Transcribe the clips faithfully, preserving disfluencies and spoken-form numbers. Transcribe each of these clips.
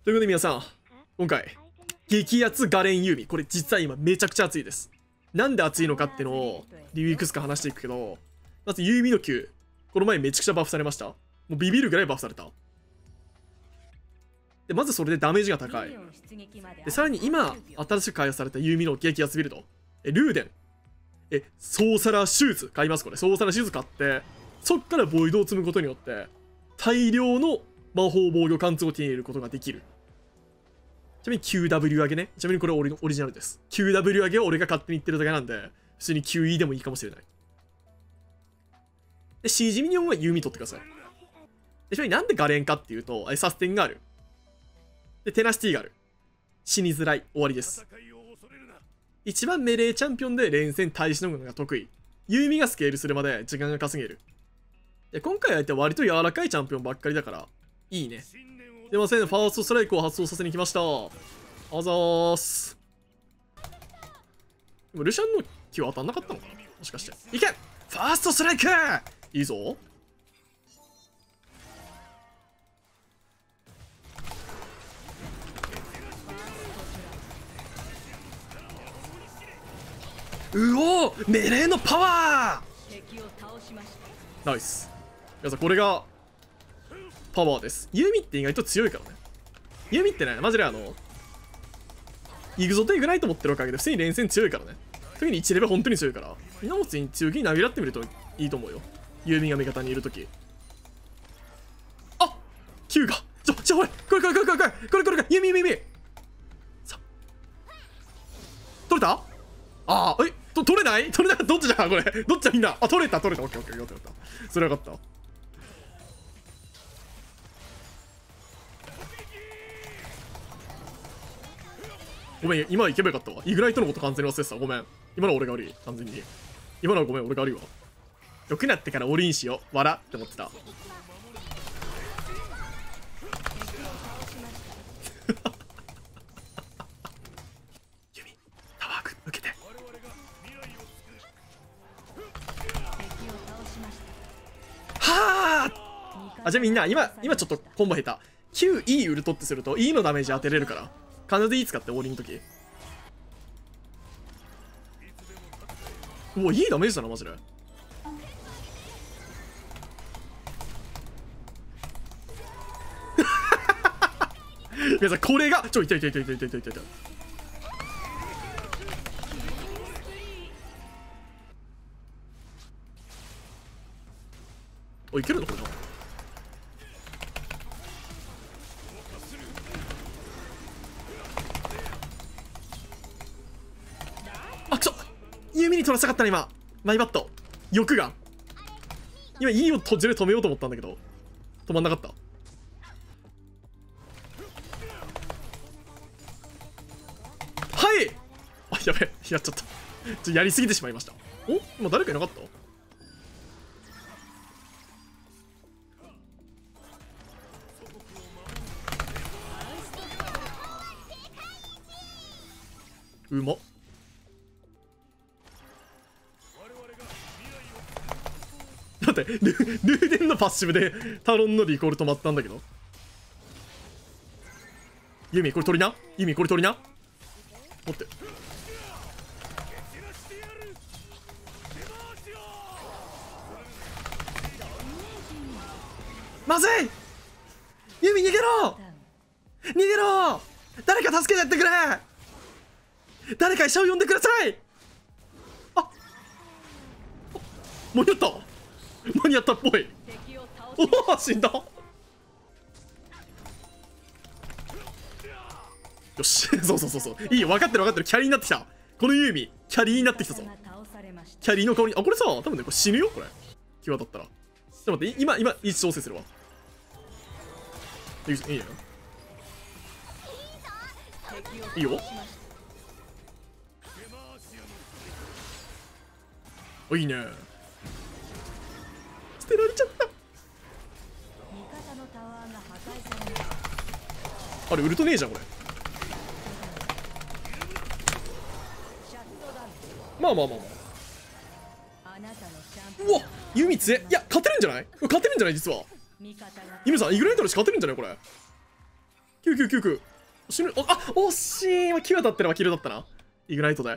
ということで皆さん、今回、激アツガレンユーミ。これ実は今めちゃくちゃ熱いです。なんで熱いのかっていうのを理由いくつか話していくけど、まずユーミの Q。この前めちゃくちゃバフされました。もうビビるぐらいバフされた。で、まずそれでダメージが高い。で、さらに今、新しく開発されたユーミの激アツビルド。え、ルーデン。え、ソーサラーシューズ買います、これ。ソーサラーシューズ買って、そっからボイドを積むことによって、大量の魔法防御貫通を手に入れることができる。ちなみに キューダブリュー 上げね。ちなみにこれオリオリジナルです。キューダブリュー 上げは俺が勝手に言ってるだけなんで、普通に キューイー でもいいかもしれない。で、シージミニオンはユーミ取ってください。で、ちなみになんでガレンかっていうと、サステンがある。で、テナシティがある。死にづらい。終わりです。一番メレーチャンピオンで連戦耐えしのぐのが得意。ユーミがスケールするまで時間が稼げる。で、今回相手は割と柔らかいチャンピオンばっかりだから、いいね。すいません、ファーストストライクを発動させに来ました。あざーす。でもルシャンの気は当たんなかったのかな、もしかして。いけ！ファーストストライク！いいぞ。うおー！メレーのパワー！ナイス。皆さん、これがパワーです。ユーミって意外と強いからね。ユーミってね、マジであの、イグゾとイグナイト持ってるおかげで普通に連戦強いからね。特にいちレベル本当に強いから、みんなも普通に強気に投げ合ってみるといいと思うよ。ユーミが味方にいるとき。あ！ Q がちょ、ちょ、これこれこれこれこれこれこれこれこれユーミユーミユーミさ取れた？ああ、えと取れない取れないどっちだこれどっちだみんなあ、取れた取れたオッケーオッケーよかったよかった。それよかった。ごめん、今行けばよかったわ。イグナイトのこと完全に忘れてた。ごめん。今のは俺が悪い。完全に。今のはごめん、俺が悪いわ。よくなってからオリンしよう。笑って思ってた。ユミ、タワーク、受けて。はああ、じゃあみんな、今、今ちょっとコンボ下手。キューイー ウルトってすると E のダメージ当てれるから。必ず E 使ってオーリンの時。うわ、いいダメージだな、マジで。皆さん、これが、ちょ、いたいたいたいたいたいたいたいた。お、いけるのこれな。あ、くそ弓に取らせたかったな、今。マイバット。欲が。今、E を途中で止めようと思ったんだけど、止まんなかった。はい！あ、やべえ。やっちゃった。ちょやりすぎてしまいました。お？今誰かいなかった？うまっ。だってル、ルーデンのパッシブでタロンのリコール止まったんだけど。ユミ、これ取りな。ユミ、これ取りな。持って。まずい！ユミ、逃げろ！逃げろ！誰か助けてやってくれ！誰か医者を呼んでください！あ！間に合った間に合ったっぽい。おお、死んだ。よしそうそうそうそう、いいよ、分かってる分かってる。キャリーになってきた。このユーミキャリーになってきたぞ。キャリーの顔に、あ、これさ、多分ね、これ死ぬよこれ。際だったら。ちょっと待って、今今位置調整するわ。いいいいよいいよ。お、いいね。捨てられちゃった。あれウルトねえじゃんこれ。まあまあまあまあ。うわ、ユミ強え。いや勝てるんじゃない？勝てるんじゃない実は。ユミさんイグナイトのし勝てるんじゃないこれ。キュきゅうきゅうきゅうきゅう死ぬ。あ、惜しい。今きゅう当たってればキルだったな。イグナイトで。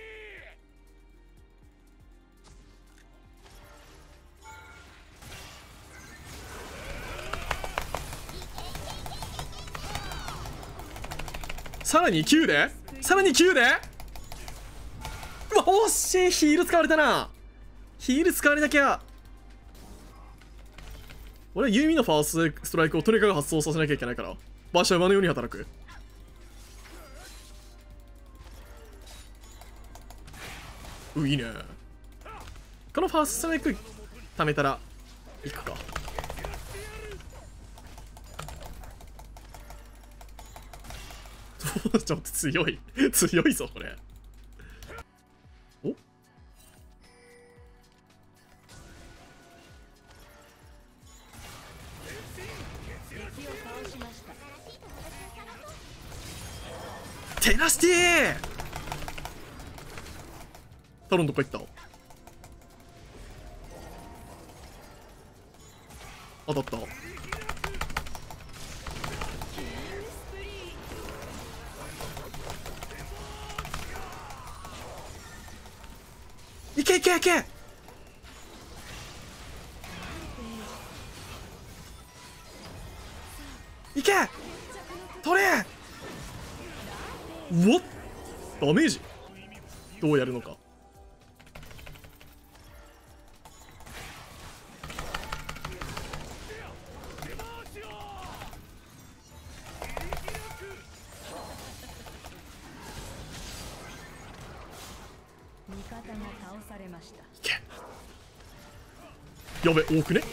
さらにきゅうでさらにきゅうで、うわ惜しい。ヒール使われたな。ヒール使われなきゃ。俺はユーミのファーストストライクをとにかく発動させなきゃいけないから、馬車馬のように働く。ういいね。このファーストストライク貯めたらいくか。ちょっと強い強いぞこれ。おテナシティタロンどこ行った？当たった。いけいけいけ。いけ取れ。うわっダメージどうやるのか。 味方が倒されました。 いけ。やべ多くね。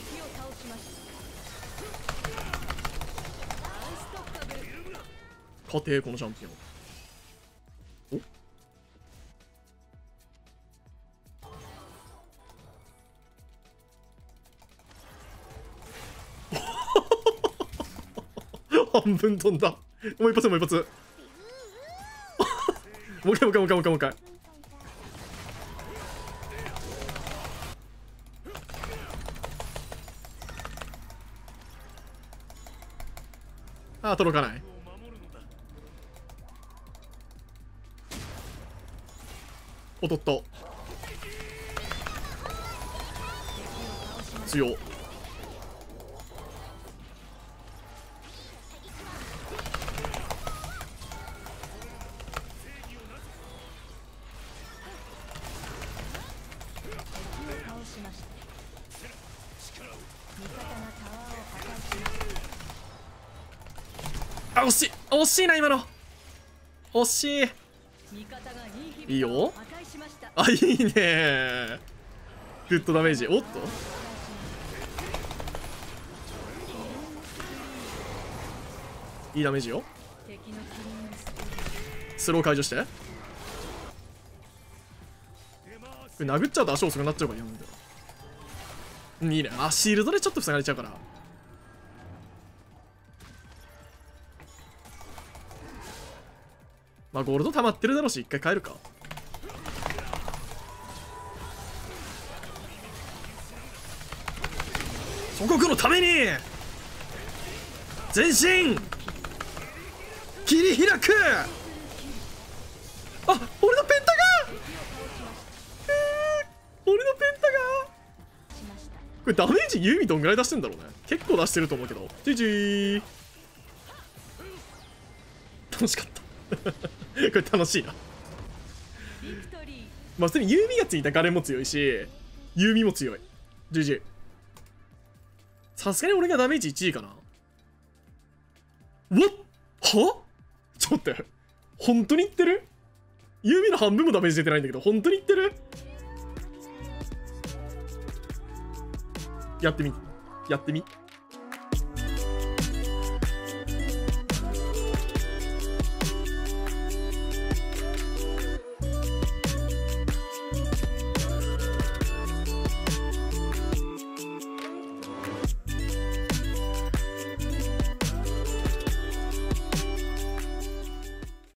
勝てこのチャンピオン。お半分飛んだ。もう一発もう一発。もう一回もう一回もう一回もう一回もう一回。ああ届かない。おとっと強っ。あ惜しい惜しいな今の。惜しい。いいよ。あいいね。グッドダメージ。おっといいダメージよ。スロー解除して。これ殴っちゃうと足遅くなっちゃうから嫌なんだよ。いいね。あシールドでちょっと塞がれちゃうから。まあゴールド溜まってるだろうし一回帰るか。祖国のために前進切り開く。あ俺のペンタが、えー、俺のペンタがこれダメージユーミどんぐらい出してんだろうね。結構出してると思うけど。ジジー楽しかったこれ楽しいな。まあ普通にユーミがついたガレンも強いしユーミも強い。ジジーさすがに俺がダメージいちいかな。うわっはちょっと待って、本当に言ってる？ユーミの半分もダメージ出てないんだけど本当に言ってる？やってみやってみ